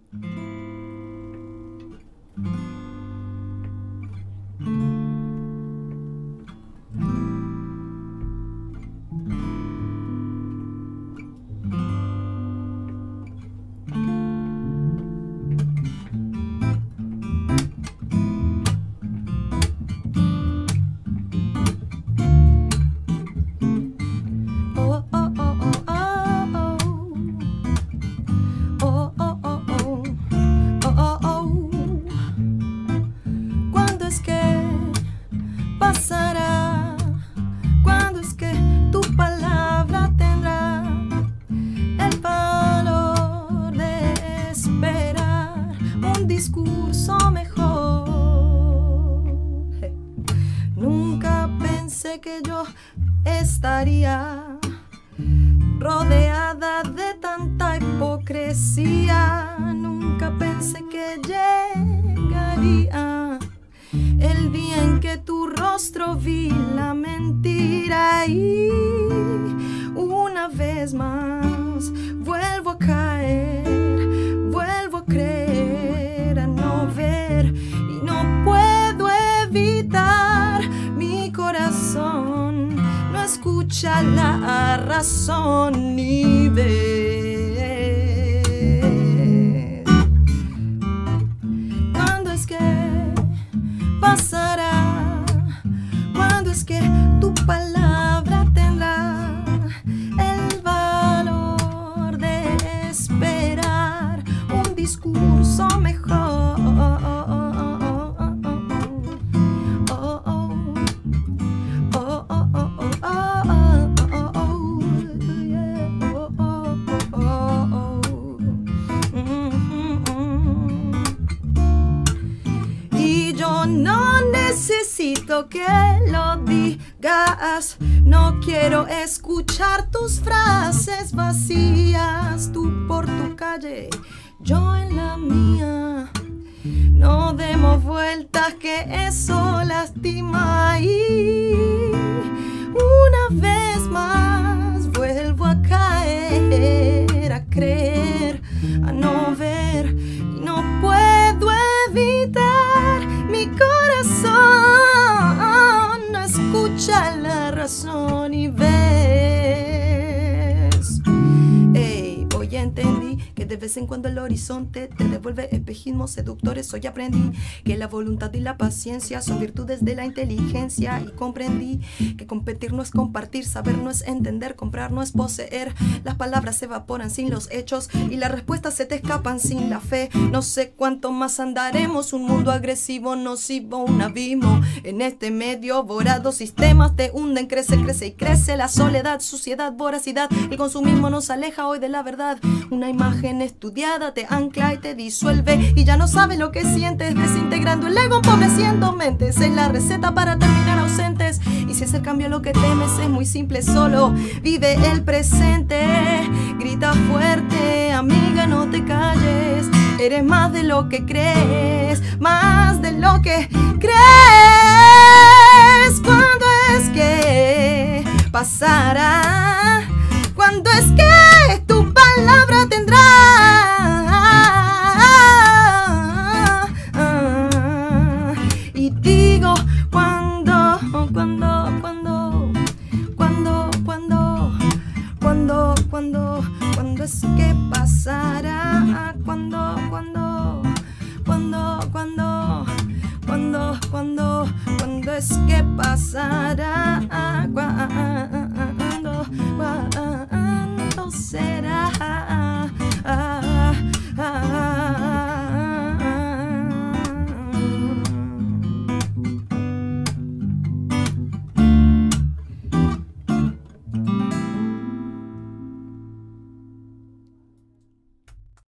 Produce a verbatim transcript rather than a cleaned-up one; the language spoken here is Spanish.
Pasará, cuando es que tu palabra tendrá el valor de esperar un discurso mejor. Hey. Nunca pensé que yo estaría rodeada de tanta hipocresía. Nunca pensé que llegaría el día en que tu rostro vi la mentira, y una vez más vuelvo a caer, vuelvo a creer, a no ver, y no puedo evitar. Mi corazón no escucha la razón ni ve. ¿Cuándo es que pasará? ¿Cuándo es que tu palabra tendrá el valor de esperar un discurso mejor? Y yo no necesito que lo digas, no quiero escuchar tus frases vacías. Tú por tu calle, yo en la mía. No demos vueltas, que eso lastima. Y una vez más vuelvo a caer, a creer, a no ver, y no puedo evitar. Mi corazón no escucha la razón y ves. Ey, hoy ya entendí que de vez en cuando el horizonte te devuelve espejismos seductores. Hoy aprendí que la voluntad y la paciencia son virtudes de la inteligencia, y comprendí que competir no es compartir, saber no es entender, comprar no es poseer. Las palabras se evaporan sin los hechos y las respuestas se te escapan sin la fe. No sé cuánto más andaremos, un mundo agresivo, nocivo, un abismo. En este medio vorado sistemas te hunden, crece, crece y crece la soledad, suciedad, voracidad. El consumismo nos aleja hoy de la verdad. Una imagen estudiada te ancla y te disuelve, y ya no sabes lo que sientes, desintegrando el ego, empobreciendo mentes. Es la receta para terminar ausentes, y si es el cambio lo que temes, es muy simple, solo vive el presente. Grita fuerte, amiga, no te calles. Eres más de lo que crees, más de lo que crees. ¿Cuándo es que pasará? ¿Cuándo es que tu palabra tendrá? Y digo, ¿cuándo, cuándo, cuándo, cuándo, cuándo, cuándo, cuándo, cuándo es que pasará? ¿Cuándo, cuándo, cuándo, cuándo, cuándo, cuándo, cuándo es que pasará? ¿Cuándo, cuándo será?